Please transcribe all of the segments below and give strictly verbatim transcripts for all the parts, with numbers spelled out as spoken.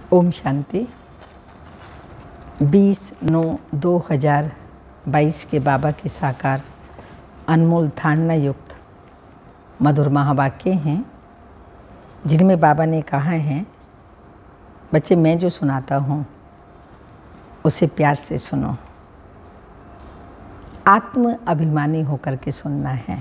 ओम शांति। बीस नौ दो हज़ार बाईस के बाबा के साकार अनमोल धारणा युक्त मधुर महावाक्य हैं, जिनमें बाबा ने कहा है, बच्चे मैं जो सुनाता हूँ उसे प्यार से सुनो, आत्म अभिमानी होकर के सुनना है।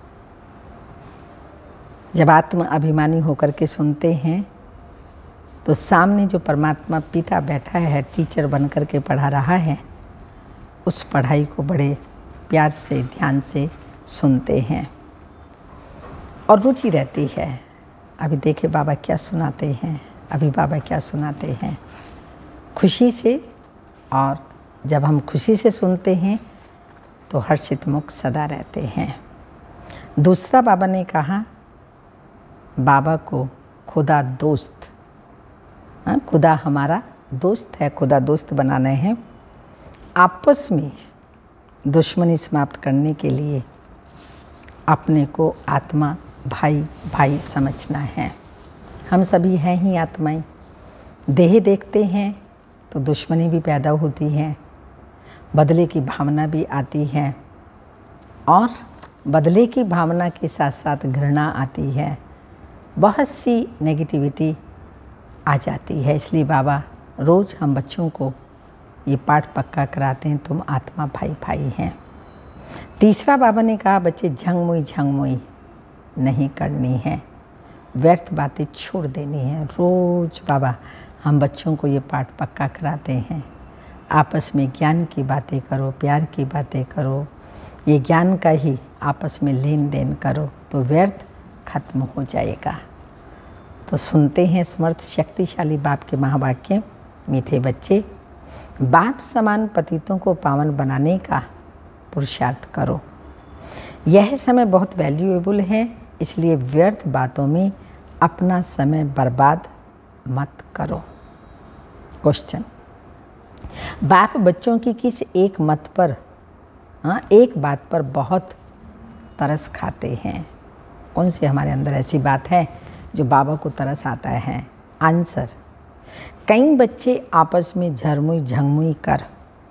जब आत्म अभिमानी होकर के सुनते हैं तो सामने जो परमात्मा पिता बैठा है, टीचर बन कर के पढ़ा रहा है, उस पढ़ाई को बड़े प्यार से ध्यान से सुनते हैं और रुचि रहती है। अभी देखे बाबा क्या सुनाते हैं, अभी बाबा क्या सुनाते हैं, खुशी से। और जब हम खुशी से सुनते हैं तो हर्षित मुख सदा रहते हैं। दूसरा बाबा ने कहा, बाबा को खुदा दोस्त, हाँ, खुदा हमारा दोस्त है, खुदा दोस्त बनाना है। आपस में दुश्मनी समाप्त करने के लिए अपने को आत्मा भाई भाई समझना है। हम सभी हैं ही आत्माएं। देह देखते हैं तो दुश्मनी भी पैदा होती है, बदले की भावना भी आती है और बदले की भावना के साथ साथ घृणा आती है, बहुत सी नेगेटिविटी आ जाती है। इसलिए बाबा रोज़ हम बच्चों को ये पाठ पक्का कराते हैं, तुम आत्मा भाई भाई हैं। तीसरा बाबा ने कहा, बच्चे झंगमुई झंगमुई नहीं करनी है, व्यर्थ बातें छोड़ देनी है। रोज़ बाबा हम बच्चों को ये पाठ पक्का कराते हैं, आपस में ज्ञान की बातें करो, प्यार की बातें करो, ये ज्ञान का ही आपस में लेन देन करो तो व्यर्थ खत्म हो जाएगा। तो सुनते हैं समर्थ शक्तिशाली बाप के महावाक्य। मीठे बच्चे, बाप समान पतितों को पावन बनाने का पुरुषार्थ करो। यह समय बहुत वैल्यूएबल है, इसलिए व्यर्थ बातों में अपना समय बर्बाद मत करो। क्वेश्चन, बाप बच्चों की किस एक मत पर, हाँ, एक बात पर बहुत तरस खाते हैं? कौन सी हमारे अंदर ऐसी बात है जो बाबा को तरस आता है? आंसर, कई बच्चे आपस में झरमुई झंगमुई कर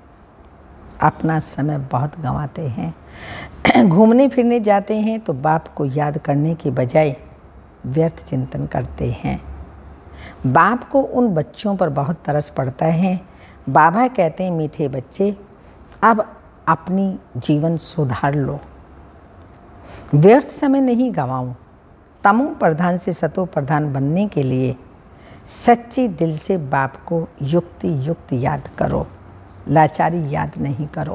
अपना समय बहुत गंवाते हैं। घूमने फिरने जाते हैं तो बाप को याद करने के बजाय व्यर्थ चिंतन करते हैं। बाप को उन बच्चों पर बहुत तरस पड़ता है। बाबा कहते हैं, मीठे बच्चे, अब अपनी जीवन सुधार लो, व्यर्थ समय नहीं गंवाओ। तमो प्रधान से सतो प्रधान बनने के लिए सच्ची दिल से बाप को युक्ति युक्त याद करो, लाचारी याद नहीं करो।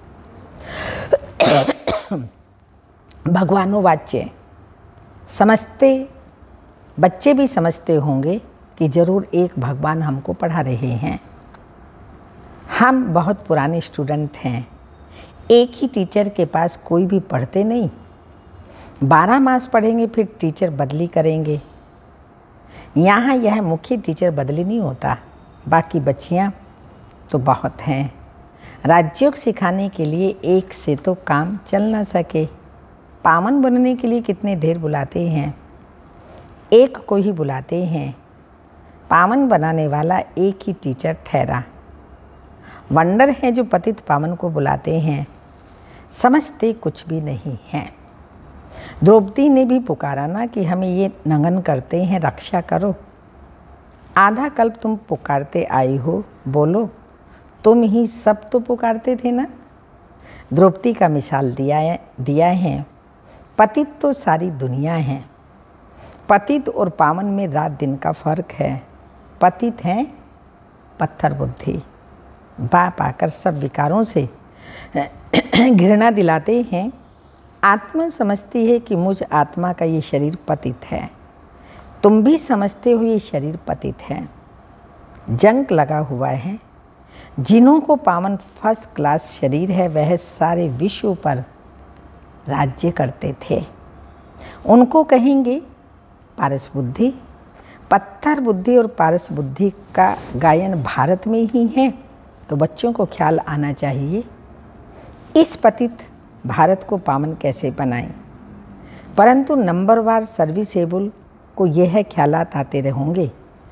भगवानो वाच्य, समझते बच्चे भी समझते होंगे कि जरूर एक भगवान हमको पढ़ा रहे हैं। हम बहुत पुराने स्टूडेंट हैं, एक ही टीचर के पास कोई भी पढ़ते नहीं। बारह मास पढ़ेंगे फिर टीचर बदली करेंगे। यहाँ यह मुख्य टीचर बदली नहीं होता, बाकी बच्चियाँ तो बहुत हैं। राजयोग सिखाने के लिए एक से तो काम चल ना सके। पावन बनने के लिए कितने ढेर बुलाते हैं, एक को ही बुलाते हैं। पावन बनाने वाला एक ही टीचर ठहरा। वंडर है जो पतित पावन को बुलाते हैं, समझते कुछ भी नहीं हैं। द्रौपदी ने भी पुकारा ना कि हमें ये नंगन करते हैं, रक्षा करो। आधा कल्प तुम पुकारते आई हो, बोलो तुम ही सब तो पुकारते थे ना। द्रौपदी का मिसाल दिया है, दिया है। पतित तो सारी दुनिया है। पतित और पावन में रात दिन का फर्क है। पतित हैं पत्थर बुद्धि, बाप आकर सब विकारों से घृणा दिलाते हैं। आत्मा समझती है कि मुझ आत्मा का ये शरीर पतित है, तुम भी समझते हो ये शरीर पतित है, जंग लगा हुआ है। जिन्हों को पावन फर्स्ट क्लास शरीर है वह सारे विश्व पर राज्य करते थे, उनको कहेंगे पारस बुद्धि। पत्थर बुद्धि और पारस बुद्धि का गायन भारत में ही है, तो बच्चों को ख्याल आना चाहिए इस पतित भारत को पावन कैसे बनाएं। परंतु नंबरवार सर्विसेबल को यह ख्यालात आते रहेंगे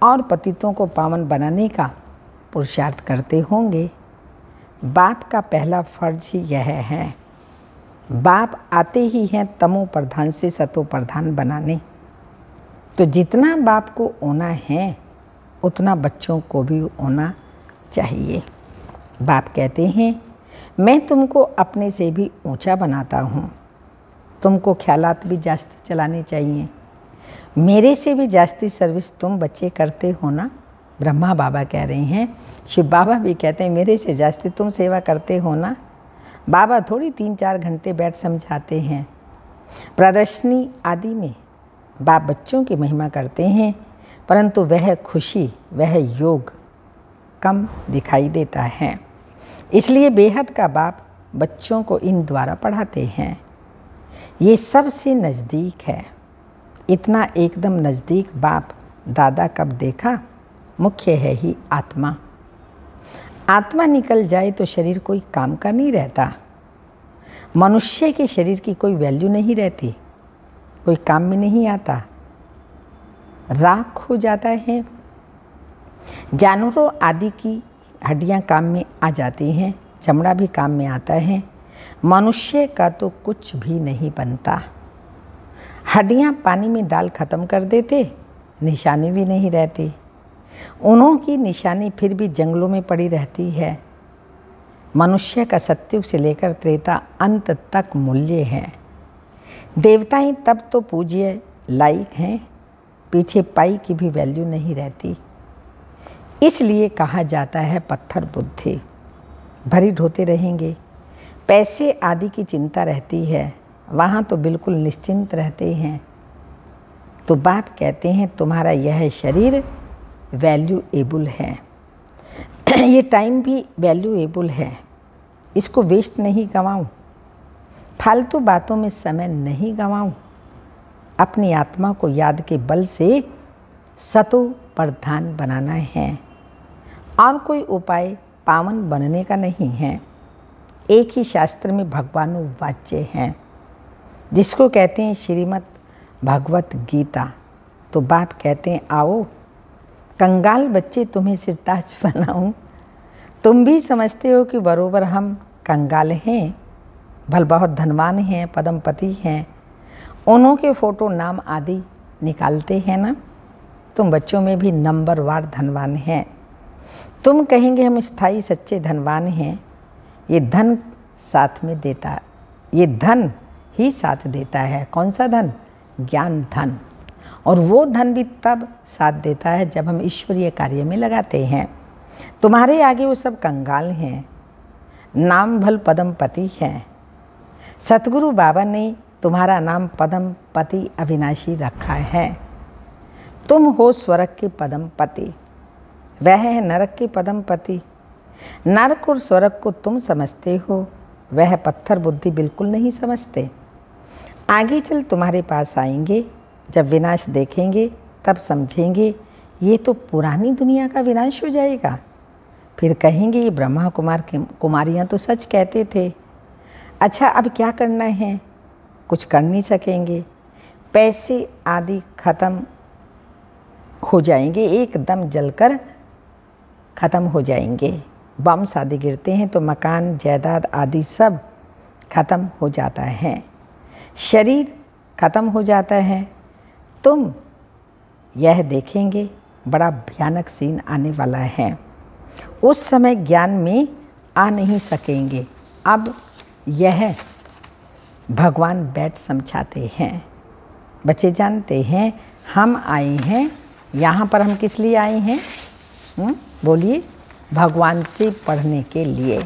और पतितों को पावन बनाने का पुरुषार्थ करते होंगे। बाप का पहला फर्ज ही यह है। बाप आते ही हैं तमो प्रधान से सतो प्रधान बनाने। तो जितना बाप को होना है उतना बच्चों को भी होना चाहिए। बाप कहते हैं मैं तुमको अपने से भी ऊंचा बनाता हूँ, तुमको ख्यालात भी जास्ती चलाने चाहिए, मेरे से भी जास्ती सर्विस तुम बच्चे करते हो ना। ब्रह्मा बाबा कह रहे हैं, शिव बाबा भी कहते हैं मेरे से जास्ती तुम सेवा करते हो ना। बाबा थोड़ी तीन चार घंटे बैठ समझाते हैं। प्रदर्शनी आदि में बाप बच्चों की महिमा करते हैं, परंतु वह खुशी, वह योग कम दिखाई देता है। इसलिए बेहद का बाप बच्चों को इन द्वारा पढ़ाते हैं। ये सबसे नज़दीक है। इतना एकदम नज़दीक बाप दादा कब देखा? मुख्य है ही आत्मा। आत्मा निकल जाए तो शरीर कोई काम का नहीं रहता। मनुष्य के शरीर की कोई वैल्यू नहीं रहती, कोई काम में नहीं आता, राख हो जाता है। जानवरों आदि की हड्डियां काम में आ जाती हैं, चमड़ा भी काम में आता है। मनुष्य का तो कुछ भी नहीं बनता। हड्डियां पानी में डाल खत्म कर देते, निशानी भी नहीं रहती। उन्हों की निशानी फिर भी जंगलों में पड़ी रहती है। मनुष्य का सत्युग से लेकर त्रेता अंत तक मूल्य है। देवताएं तब तो पूज्य लायक हैं, पीछे पाई की भी वैल्यू नहीं रहती। इसलिए कहा जाता है पत्थर बुद्धि। भरी ढोते रहेंगे, पैसे आदि की चिंता रहती है, वहाँ तो बिल्कुल निश्चिंत रहते हैं। तो बाप कहते हैं तुम्हारा यह शरीर वैल्यूएबल है, ये टाइम भी वैल्यूएबल है, इसको वेस्ट नहीं गंवाऊँ, फालतू बातों में समय नहीं गंवाऊँ। अपनी आत्मा को याद के बल से सतो प्रधान बनाना है और कोई उपाय पावन बनने का नहीं है। एक ही शास्त्र में भगवान वाच्य हैं, जिसको कहते हैं श्रीमद् भगवत गीता। तो बाप कहते हैं आओ कंगाल बच्चे तुम्हें सिरताज बनाऊं। तुम भी समझते हो कि बरोबर हम कंगाल हैं, भल बहुत धनवान हैं, पद्मपति हैं, उन्हों के फ़ोटो नाम आदि निकालते हैं ना। तुम बच्चों में भी नंबरवार धनवान हैं। तुम कहेंगे हम स्थायी सच्चे धनवान हैं। ये धन साथ में देता, ये धन ही साथ देता है। कौन सा धन? ज्ञान धन। और वो धन भी तब साथ देता है जब हम ईश्वरीय कार्य में लगाते हैं। तुम्हारे आगे वो सब कंगाल हैं, नाम भल पद्मपति हैं। सतगुरु बाबा ने तुम्हारा नाम पद्मपति अविनाशी रखा है। तुम हो स्वर्ग के पद्मपति, वह है नरक के पद्मपति। नरक और स्वर्ग को तुम समझते हो, वह पत्थर बुद्धि बिल्कुल नहीं समझते। आगे चल तुम्हारे पास आएंगे, जब विनाश देखेंगे तब समझेंगे ये तो पुरानी दुनिया का विनाश हो जाएगा। फिर कहेंगे ये ब्रह्मा कुमार कुमारियाँ तो सच कहते थे। अच्छा अब क्या करना है? कुछ कर नहीं सकेंगे। पैसे आदि खत्म हो जाएंगे, एकदम जलकर ख़त्म हो जाएंगे। बम आदि गिरते हैं तो मकान जायदाद आदि सब ख़त्म हो जाता है, शरीर ख़त्म हो जाता है। तुम यह देखेंगे बड़ा भयानक सीन आने वाला है। उस समय ज्ञान में आ नहीं सकेंगे। अब यह भगवान बैठ समझाते हैं। बच्चे जानते हैं हम आए हैं यहाँ पर, हम किस लिए आए हैं? हुँ? बोलिए, भगवान से पढ़ने के लिए।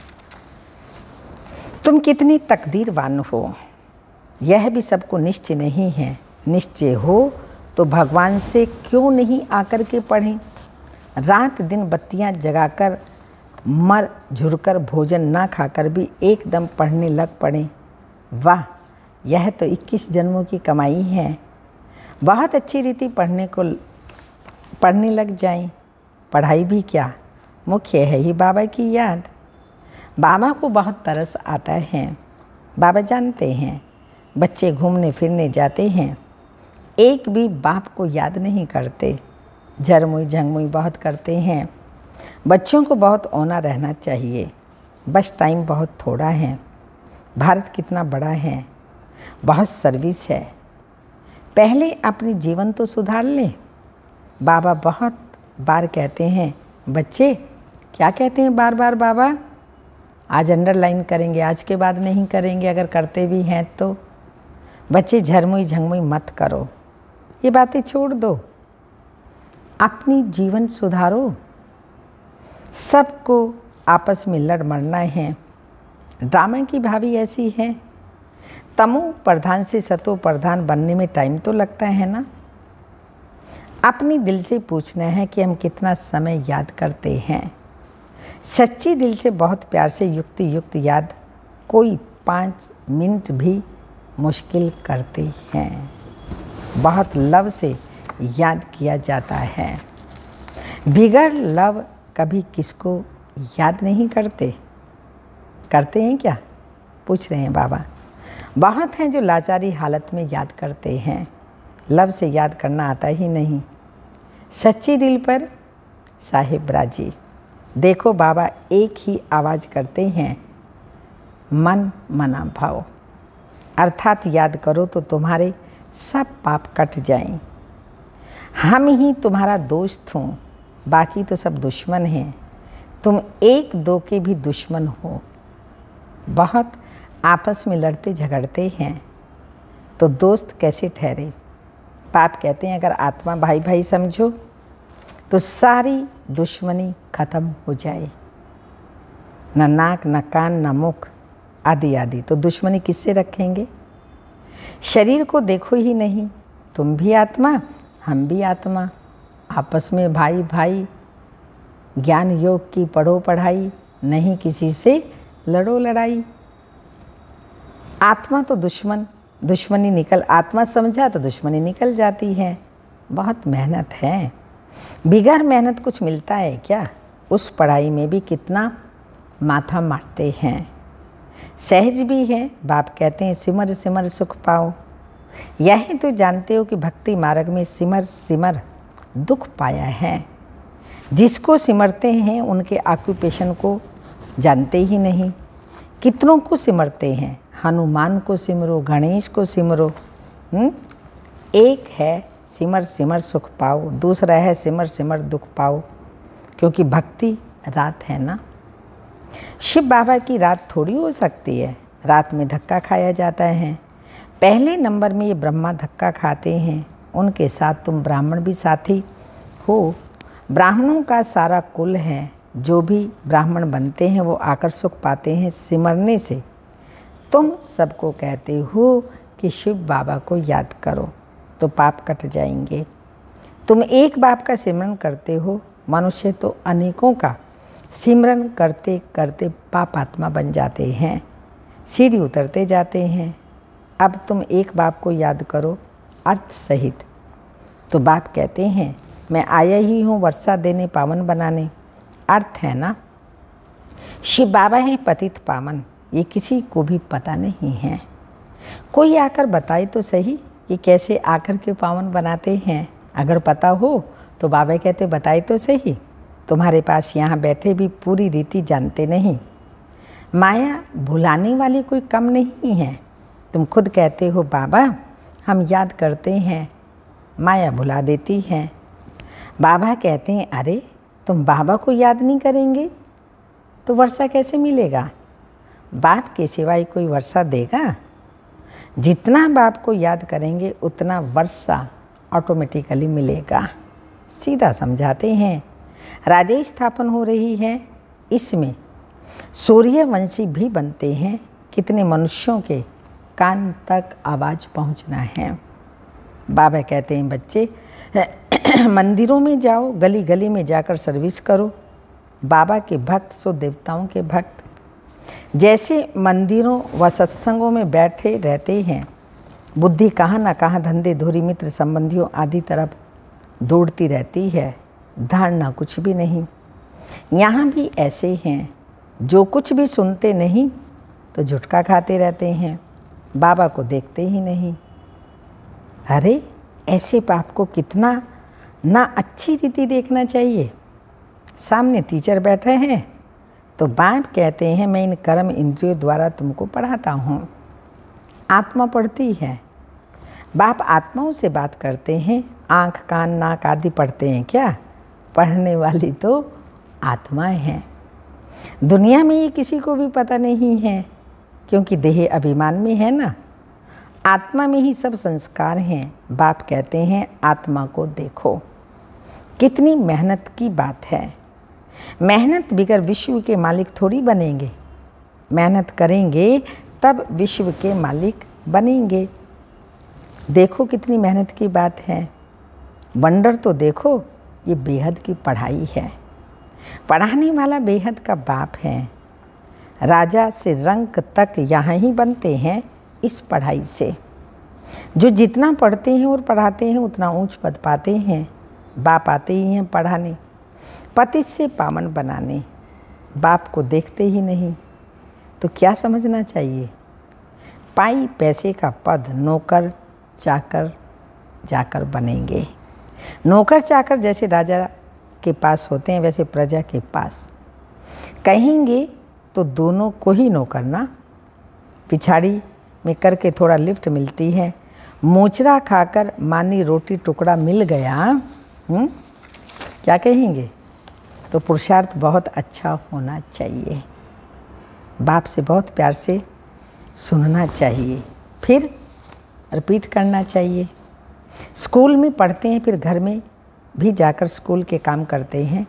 तुम कितनी तकदीरवान हो, यह भी सबको निश्चय नहीं है। निश्चय हो तो भगवान से क्यों नहीं आकर के पढ़ें? रात दिन बत्तियां जगाकर मर झुरकर भोजन ना खाकर भी एकदम पढ़ने लग पड़े। वाह, यह तो इक्कीस जन्मों की कमाई है। बहुत अच्छी रीति पढ़ने को पढ़ने लग जाएं। पढ़ाई भी क्या, मुख्य है ही बाबा की याद। बाबा को बहुत तरस आता है। बाबा जानते हैं बच्चे घूमने फिरने जाते हैं, एक भी बाप को याद नहीं करते। झरमुई झंगमुई बहुत करते हैं। बच्चों को बहुत औना रहना चाहिए, बस टाइम बहुत थोड़ा है। भारत कितना बड़ा है, बहुत सर्विस है, पहले अपनी जीवन तो सुधार लें। बाबा बहुत बार कहते हैं, बच्चे क्या कहते हैं बार बार बाबा? आज अंडरलाइन करेंगे, आज के बाद नहीं करेंगे, अगर करते भी हैं तो। बच्चे झरमुई झंगमुई मत करो, ये बातें छोड़ दो, अपनी जीवन सुधारो। सबको आपस में लड़ मरना है। ड्रामा की भाभी ऐसी है, तमो प्रधान से सतो प्रधान बनने में टाइम तो लगता है ना। अपनी दिल से पूछना है कि हम कितना समय याद करते हैं। सच्ची दिल से बहुत प्यार से युक्त युक्त याद कोई पाँच मिनट भी मुश्किल करते हैं। बहुत लव से याद किया जाता है। बिगड़ लव कभी किसको याद नहीं करते? करते हैं क्या? पूछ रहे हैं बाबा। बहुत हैं जो लाचारी हालत में याद करते हैं, लव से याद करना आता ही नहीं। सच्ची दिल पर साहिब राजी। देखो बाबा एक ही आवाज़ करते हैं, मन मना भाव, अर्थात याद करो तो तुम्हारे सब पाप कट जाएं। हम ही तुम्हारा दोस्त हों, बाकी तो सब दुश्मन हैं। तुम एक दो के भी दुश्मन हो। बहुत आपस में लड़ते झगड़ते हैं तो दोस्त कैसे ठहरे? बाप कहते हैं अगर आत्मा भाई भाई समझो तो सारी दुश्मनी खत्म हो जाए। न नाक न कान न मुख आदि आदि, तो दुश्मनी किससे रखेंगे? शरीर को देखो ही नहीं, तुम भी आत्मा हम भी आत्मा, आपस में भाई भाई। ज्ञान योग की पढ़ो पढ़ाई, नहीं किसी से लड़ो लड़ाई। आत्मा तो दुश्मन, दुश्मनी निकल, आत्मा समझा तो दुश्मनी निकल जाती है। बहुत मेहनत है, बिगैर मेहनत कुछ मिलता है क्या? उस पढ़ाई में भी कितना माथा मारते हैं। सहज भी है, बाप कहते हैं सिमर सिमर सुख पाओ। यही तो जानते हो कि भक्ति मार्ग में सिमर सिमर दुख पाया है। जिसको सिमरते हैं उनके ऑक्यूपेशन को जानते ही नहीं। कितनों को सिमरते हैं, हनुमान को सिमरो, गणेश को सिमरो। हुँ? एक है सिमर सिमर सुख पाओ, दूसरा है सिमर सिमर दुख पाओ, क्योंकि भक्ति रात है ना। शिव बाबा की रात थोड़ी हो सकती है, रात में धक्का खाया जाता है। पहले नंबर में ये ब्रह्मा धक्का खाते हैं, उनके साथ तुम ब्राह्मण भी साथी हो। ब्राह्मणों का सारा कुल है, जो भी ब्राह्मण बनते हैं वो आकर सुख पाते हैं सिमरने से। तुम सबको कहते हो कि शिव बाबा को याद करो तो पाप कट जाएंगे। तुम एक बाप का सिमरन करते हो, मनुष्य तो अनेकों का सिमरन करते करते पापात्मा बन जाते हैं, सीढ़ी उतरते जाते हैं। अब तुम एक बाप को याद करो अर्थ सहित। तो बाप कहते हैं मैं आया ही हूँ वर्षा देने पावन बनाने, अर्थ है ना। शिव बाबा हैं पतित पावन, ये किसी को भी पता नहीं है। कोई आकर बताए तो सही कि कैसे आकर के पावन बनाते हैं। अगर पता हो तो बाबा कहते बताए तो सही। तुम्हारे पास यहाँ बैठे भी पूरी रीति जानते नहीं। माया भुलाने वाली कोई कम नहीं है। तुम खुद कहते हो बाबा हम याद करते हैं, माया भुला देती है। बाबा कहते हैं अरे तुम बाबा को याद नहीं करेंगे तो वर्षा कैसे मिलेगा? बाप के सिवाय कोई वर्षा देगा? जितना बाप को याद करेंगे उतना वर्षा ऑटोमेटिकली मिलेगा। सीधा समझाते हैं। राज्य स्थापन हो रही है, इसमें सूर्यवंशी भी बनते हैं। कितने मनुष्यों के कान तक आवाज़ पहुंचना है। बाबा कहते हैं बच्चे मंदिरों में जाओ, गली गली में जाकर सर्विस करो। बाबा के भक्त सो देवताओं के भक्त। जैसे मंदिरों व सत्संगों में बैठे रहते हैं, बुद्धि कहाँ ना कहाँ धंधे धुरी मित्र संबंधियों आदि तरफ दौड़ती रहती है, धारणा कुछ भी नहीं। यहाँ भी ऐसे हैं जो कुछ भी सुनते नहीं तो झुटका खाते रहते हैं, बाबा को देखते ही नहीं। अरे ऐसे पाप को कितना ना अच्छी रीति देखना चाहिए। सामने टीचर बैठे हैं तो बाप कहते हैं मैं इन कर्म इंद्रियों द्वारा तुमको पढ़ाता हूँ। आत्मा पढ़ती है, बाप आत्माओं से बात करते हैं। आँख कान नाक आदि पढ़ते हैं क्या? पढ़ने वाली तो आत्माएं हैं। दुनिया में ये किसी को भी पता नहीं है, क्योंकि देह अभिमान में है ना। आत्मा में ही सब संस्कार हैं। बाप कहते हैं आत्मा को देखो। कितनी मेहनत की बात है। मेहनत बिगर विश्व के मालिक थोड़ी बनेंगे। मेहनत करेंगे तब विश्व के मालिक बनेंगे। देखो कितनी मेहनत की बात है। वंडर तो देखो, ये बेहद की पढ़ाई है। पढ़ाने वाला बेहद का बाप है। राजा से रंक तक यहाँ ही बनते हैं इस पढ़ाई से। जो जितना पढ़ते हैं और पढ़ाते हैं उतना ऊंच पद पाते हैं। बाप आते ही हैं पढ़ाने, पतित से पावन बनाने। बाप को देखते ही नहीं तो क्या समझना चाहिए? पाई पैसे का पद नौकर चाकर जाकर बनेंगे। नौकर चाकर जैसे राजा के पास होते हैं वैसे प्रजा के पास कहेंगे तो दोनों को ही नौकर ना। पिछाड़ी में करके थोड़ा लिफ्ट मिलती है। मोचरा खाकर मानी रोटी टुकड़ा मिल गया, हुँ? क्या कहेंगे? तो पुरुषार्थ बहुत अच्छा होना चाहिए। बाप से बहुत प्यार से सुनना चाहिए, फिर रिपीट करना चाहिए। स्कूल में पढ़ते हैं फिर घर में भी जाकर स्कूल के काम करते हैं।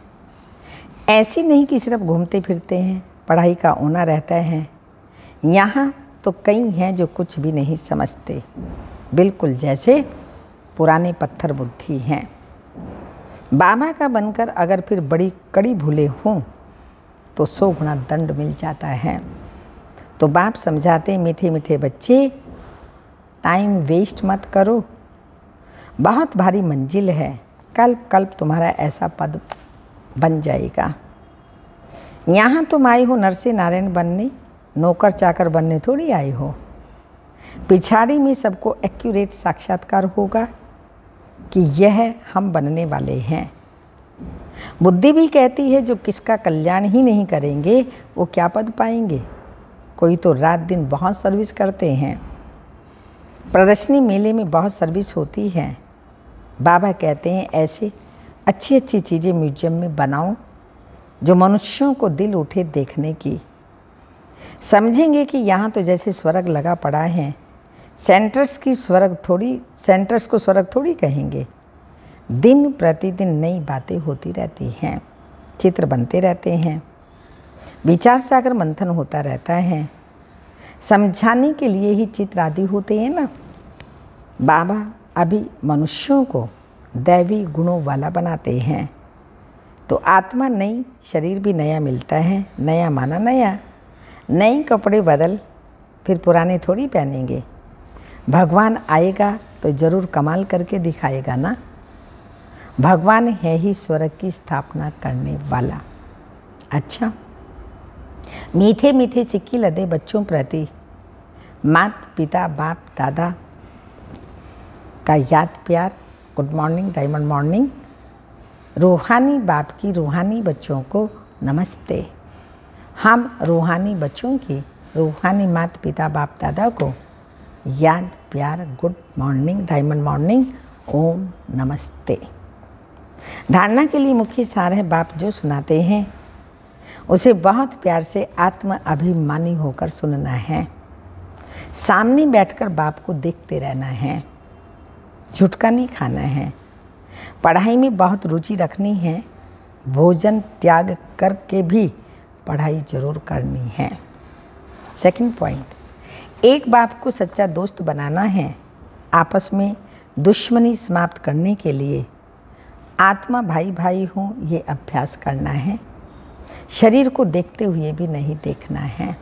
ऐसी नहीं कि सिर्फ घूमते फिरते हैं, पढ़ाई का ओना रहता है। यहाँ तो कई हैं जो कुछ भी नहीं समझते, बिल्कुल जैसे पुराने पत्थर बुद्धि हैं। बाबा का बनकर अगर फिर बड़ी कड़ी भूले हों तो सौ गुना दंड मिल जाता है। तो बाप समझाते मीठे मीठे बच्चे, टाइम वेस्ट मत करो। बहुत भारी मंजिल है, कल्प कल्प तुम्हारा ऐसा पद बन जाएगा। यहाँ तुम आए हो नर से नारायण बनने, नौकर चाकर बनने थोड़ी आए हो। पिछाड़ी में सबको एक्यूरेट साक्षात्कार होगा कि यह हम बनने वाले हैं। बुद्धि भी कहती है जो किसका कल्याण ही नहीं करेंगे वो क्या पद पाएंगे। कोई तो रात दिन बहुत सर्विस करते हैं। प्रदर्शनी मेले में बहुत सर्विस होती है। बाबा कहते हैं ऐसे अच्छी अच्छी चीज़ें म्यूजियम में बनाओ जो मनुष्यों को दिल उठे देखने की। समझेंगे कि यहाँ तो जैसे स्वर्ग लगा पड़ा है। सेंटर्स की स्वर्ग थोड़ी सेंटर्स को स्वर्ग थोड़ी कहेंगे। दिन प्रतिदिन नई बातें होती रहती हैं, चित्र बनते रहते हैं, विचार सागर मंथन होता रहता है। समझाने के लिए ही चित्र आदि होते हैं ना। बाबा अभी मनुष्यों को दैवी गुणों वाला बनाते हैं तो आत्मा नई, शरीर भी नया मिलता है। नया माना नया, नए कपड़े बदल फिर पुराने थोड़ी पहनेंगे। भगवान आएगा तो ज़रूर कमाल करके दिखाएगा ना। भगवान है ही स्वर्ग की स्थापना करने वाला। अच्छा, मीठे मीठे सिक्की लदे बच्चों प्रति माता पिता बाप दादा का याद प्यार। Good morning, diamond morning. रूहानी बाप की रूहानी बच्चों को नमस्ते। हम रूहानी बच्चों की रूहानी माता पिता बाप दादा को याद प्यार, गुड मॉर्निंग, डायमंड मॉर्निंग, ओम नमस्ते। धारणा के लिए मुख्य सार है बाप जो सुनाते हैं उसे बहुत प्यार से आत्म अभिमानी होकर सुनना है। सामने बैठकर बाप को देखते रहना है, झुटका नहीं खाना है। पढ़ाई में बहुत रुचि रखनी है, भोजन त्याग करके भी पढ़ाई जरूर करनी है। सेकंड पॉइंट, एक बाप को सच्चा दोस्त बनाना है। आपस में दुश्मनी समाप्त करने के लिए आत्मा भाई भाई हों ये अभ्यास करना है। शरीर को देखते हुए भी नहीं देखना है।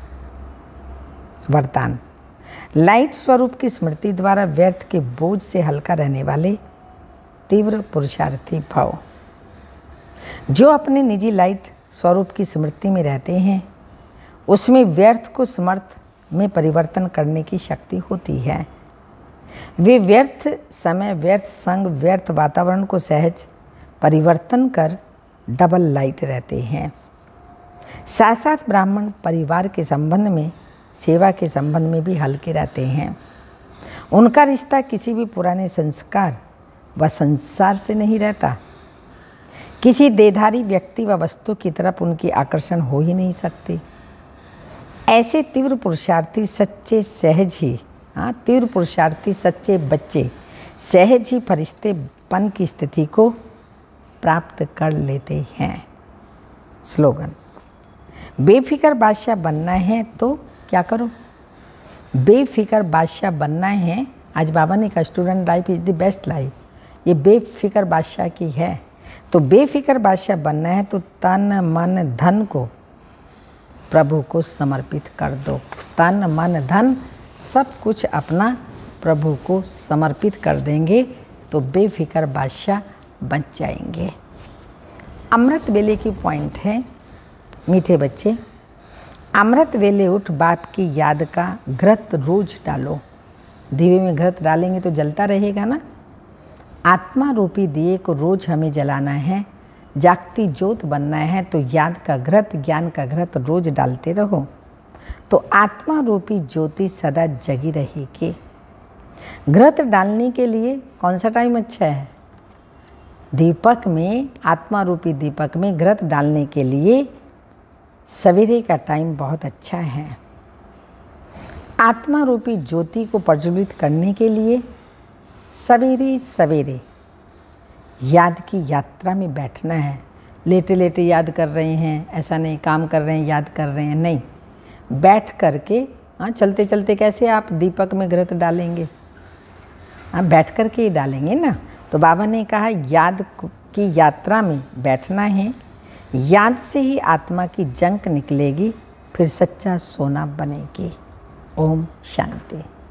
वरदान, लाइट स्वरूप की स्मृति द्वारा व्यर्थ के बोझ से हल्का रहने वाले तीव्र पुरुषार्थी भाव। जो अपने निजी लाइट स्वरूप की स्मृति में रहते हैं उसमें व्यर्थ को समर्थ में परिवर्तन करने की शक्ति होती है। वे व्यर्थ समय, व्यर्थ संग, व्यर्थ वातावरण को सहज परिवर्तन कर डबल लाइट रहते हैं। साथ साथ ब्राह्मण परिवार के संबंध में, सेवा के संबंध में भी हल्के रहते हैं। उनका रिश्ता किसी भी पुराने संस्कार व संसार से नहीं रहता। किसी देहधारी व्यक्ति व वस्तु की तरफ उनकी आकर्षण हो ही नहीं सकती। ऐसे तीव्र पुरुषार्थी सच्चे सहज ही हाँ तीव्र पुरुषार्थी सच्चे बच्चे सहज ही फरिश्तेपन की स्थिति को प्राप्त कर लेते हैं। स्लोगन, बेफिक्र बादशाह बनना है तो क्या करो? बेफिक्र बादशाह बनना है। आज बाबा ने कहा student life is the best life, ये बेफिक्र बादशाह की है। तो बेफिक्र बादशाह बनना है तो तन मन धन को प्रभु को समर्पित कर दो। तन मन धन सब कुछ अपना प्रभु को समर्पित कर देंगे तो बेफिक्र बादशाह बन जाएंगे। अमृत वेले की पॉइंट है, मीठे बच्चे, अमृत वेले उठ बाप की याद का घृत रोज डालो। दीवे में घृत डालेंगे तो जलता रहेगा ना। आत्मा रूपी दिए को रोज हमें जलाना है। जागती ज्योत बनना है तो याद का घृत, ज्ञान का घृत रोज डालते रहो तो आत्मा रूपी ज्योति सदा जगी रहेगी। घृत डालने के लिए कौन सा टाइम अच्छा है? दीपक में, आत्मा रूपी दीपक में घृत डालने के लिए सवेरे का टाइम बहुत अच्छा है। आत्मा रूपी ज्योति को प्रज्वलित करने के लिए सवेरे सवेरे याद की यात्रा में बैठना है। लेटे लेटे याद कर रहे हैं ऐसा नहीं, काम कर रहे हैं याद कर रहे हैं नहीं, बैठ करके हाँ चलते चलते कैसे आप दीपक में घृत डालेंगे? हाँ बैठ करके ही डालेंगे ना। तो बाबा ने कहा याद की यात्रा में बैठना है। याद से ही आत्मा की जंक निकलेगी, फिर सच्चा सोना बनेगी। ओम शांति।